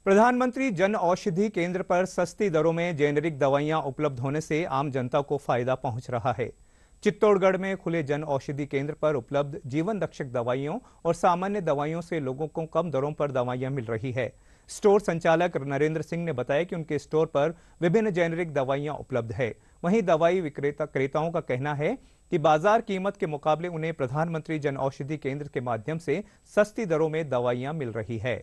प्रधानमंत्री जन औषधि केंद्र पर सस्ती दरों में जेनेरिक दवाइयां उपलब्ध होने से आम जनता को फायदा पहुंच रहा है। चित्तौड़गढ़ में खुले जन औषधि केंद्र पर उपलब्ध जीवन रक्षक दवाइयों और सामान्य दवाइयों से लोगों को कम दरों पर दवाइयां मिल रही है। स्टोर संचालक नरेंद्र सिंह ने बताया कि उनके स्टोर पर विभिन्न जेनेरिक दवाइयां उपलब्ध है। वहीं दवाई क्रेताओं का कहना है कि बाजार कीमत के मुकाबले उन्हें प्रधानमंत्री जन औषधि केंद्र के माध्यम से सस्ती दरों में दवाइयां मिल रही है।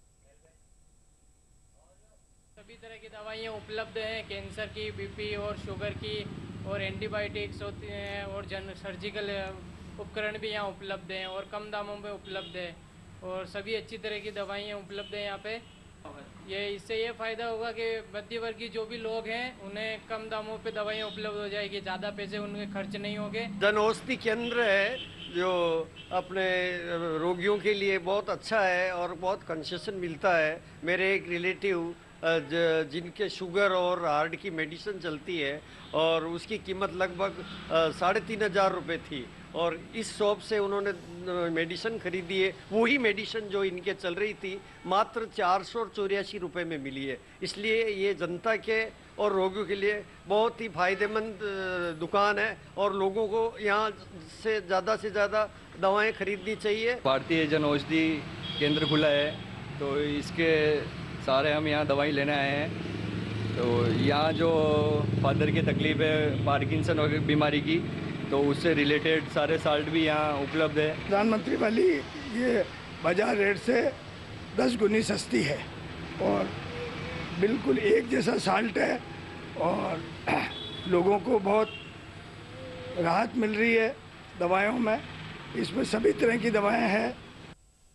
सभी तरह की दवाइयाँ उपलब्ध हैं। कैंसर की, बीपी और शुगर की और एंटीबायोटिक्स होती हैं और सर्जिकल उपकरण भी यहाँ उपलब्ध हैं और कम दामों में उपलब्ध है और सभी अच्छी तरह की दवाइयाँ उपलब्ध हैं यहाँ पे। इससे ये फ़ायदा होगा कि मध्यवर्गीय जो भी लोग हैं उन्हें कम दामों पे दवाइयाँ उपलब्ध हो जाएगी, ज़्यादा पैसे उनके खर्च नहीं होंगे। जन औषधि केंद्र है जो अपने रोगियों के लिए बहुत अच्छा है और बहुत कंसेशन मिलता है। मेरे एक रिलेटिव जिनके शुगर और हार्ट की मेडिसिन चलती है और उसकी कीमत लगभग 3,500 रुपये थी और इस शॉप से उन्होंने मेडिसिन खरीदी है। वही मेडिसिन जो इनके चल रही थी मात्र 484 रुपये में मिली है। इसलिए ये जनता के और रोगियों के लिए बहुत ही फायदेमंद दुकान है और लोगों को यहाँ से ज़्यादा दवाएं खरीदनी चाहिए। भारतीय जन औषधि केंद्र खुला है तो इसके सारे हम यहाँ दवाई लेने आए हैं। तो यहाँ जो फादर की तकलीफ़ है पार्किंसन बीमारी की, तो उससे रिलेटेड सारे साल्ट भी यहाँ उपलब्ध है। प्रधानमंत्री वाली ये बाजार रेट से 10 गुनी सस्ती है और बिल्कुल एक जैसा साल्ट है और लोगों को बहुत राहत मिल रही है दवाइयों में। इसमें सभी तरह की दवाएं हैं।